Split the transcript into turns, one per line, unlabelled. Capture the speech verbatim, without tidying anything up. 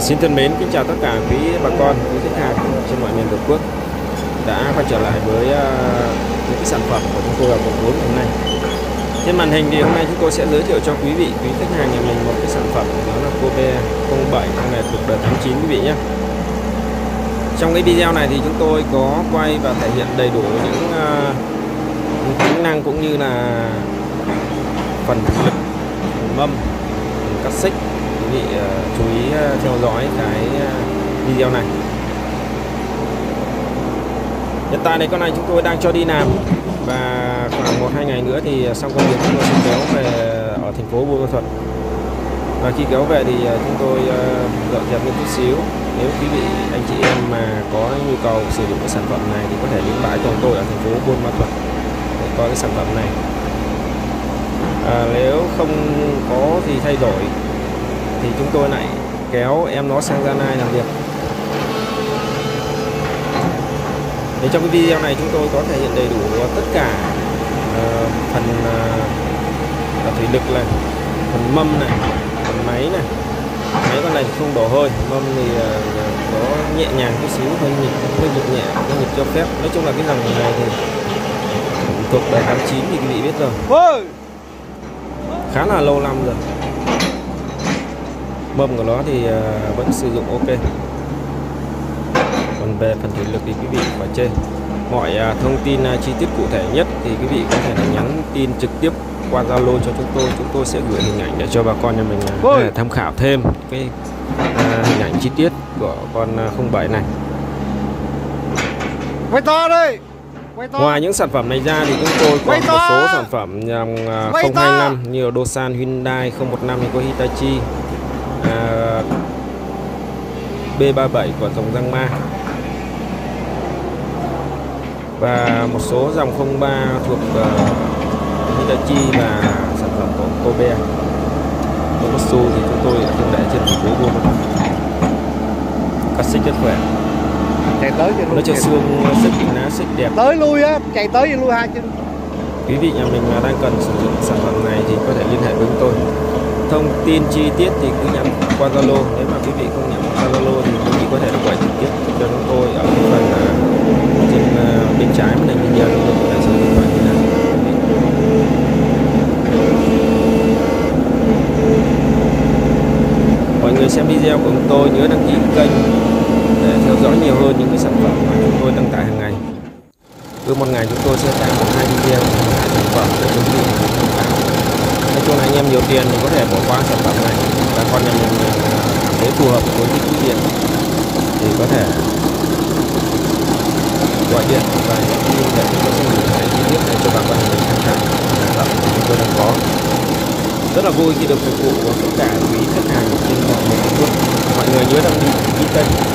Xin thân mến, kính chào tất cả quý bà con, quý khách hàng trên mọi miền tổ quốc đã quay trở lại với uh, những cái sản phẩm của chúng tôi ở quận bốn hôm nay. Trên màn hình thì hôm nay chúng tôi sẽ giới thiệu cho quý vị, quý khách hàng nhà mình một cái sản phẩm đó là Kobe không bảy con này thuộc đời tám chín quý vị nhé. Trong cái video này thì chúng tôi có quay và thể hiện đầy đủ những, uh, những tính năng cũng như là phần thực lực, phần mâm, phần cắt xích. Quý vị uh, chú ý uh, theo dõi cái uh, video này. Hiện tại này con này chúng tôi đang cho đi làm và khoảng một hai ngày nữa thì xong công việc chúng tôi sẽ kéo về ở thành phố Buôn Ma Thuột. Và khi kéo về thì chúng tôi uh, dọn dẹp một chút xíu. Nếu quý vị anh chị em mà có nhu cầu sử dụng cái sản phẩm này thì có thể đến bãi của tôi ở thành phố Buôn Ma Thuột để có cái sản phẩm này. À, nếu không có gì thay đổi thì chúng tôi lại kéo em nó sang Gia Lai làm việc. Thì trong cái video này chúng tôi có thể hiện đầy đủ tất cả uh, phần uh, thủy lực này, phần mâm này, phần máy này. Máy con này không đổ hơi, mâm thì uh, có nhẹ nhàng chút xíu, hơi nhịp, hơi nhịp nhẹ, hơi nhịp cho phép. Nói chung là cái dòng này thì thuộc đời tám chín thì quý vị biết rồi, khá là lâu năm rồi. Mâm của nó thì uh, vẫn sử dụng ok. Còn về phần thủy lực thì quý vị phải chê. Mọi uh, thông tin uh, chi tiết cụ thể nhất thì quý vị có thể là nhắn tin trực tiếp qua Zalo cho chúng tôi. Chúng tôi sẽ gửi hình ảnh để cho bà con nhà mình uh, tham khảo thêm cái uh, hình ảnh chi tiết của con uh, không bảy này.
Quay to đây. Quay to.
Ngoài những sản phẩm này ra thì chúng tôi còn một số sản phẩm dòng uh, không hai năm như Dosan, Hyundai, không một năm thì có Hitachi, uh, B ba mươi bảy của dòng Giangma và một số dòng không ba thuộc uh, Hitachi và sản phẩm của Kobe. Komatsu thì chúng tôi không để trên thành phố Buôn Ma Thuột. Cắt xích rất khỏe,
chạy tới
nó cho xương xích lá xích đẹp,
tới lui á, chạy tới lui hai chân.
Quý vị nhà mình mà đang cần sử dụng sản phẩm này thì có thể liên hệ với chúng tôi. Thông tin chi tiết thì cứ nhắn qua Zalo. Nếu mà quý vị không nhắn qua Zalo thì quý vị có thể gọi trực tiếp cho chúng tôi ở cái phần uh, trên uh, bên trái màn hình video. Chúng tôi có thể sử dụng gọi như này. Mọi người xem video của chúng tôi nhớ đăng ký kênh để theo dõi nhiều hơn những cái sản phẩm mà chúng tôi đăng tải hàng ngày. Cứ một ngày chúng tôi sẽ ra một hai video hai sản phẩm để quý vị tham khảo. Nói chung là anh em nhiều tiền thì có thể bỏ qua sản phẩm này, và con nhà mình cảm thấy phù hợp với cái túi tiền thì có thể gọi điện và nhắn tin để chúng tôi sẽ gửi cái chi tiết này cho bà con nhà mình tham khảo sản phẩm mà chúng tôi đang có. Rất là vui khi được phục vụ tất cả quý khách hàng trên mọi miền Tổ quốc. Mọi người nhớ đăng ký kênh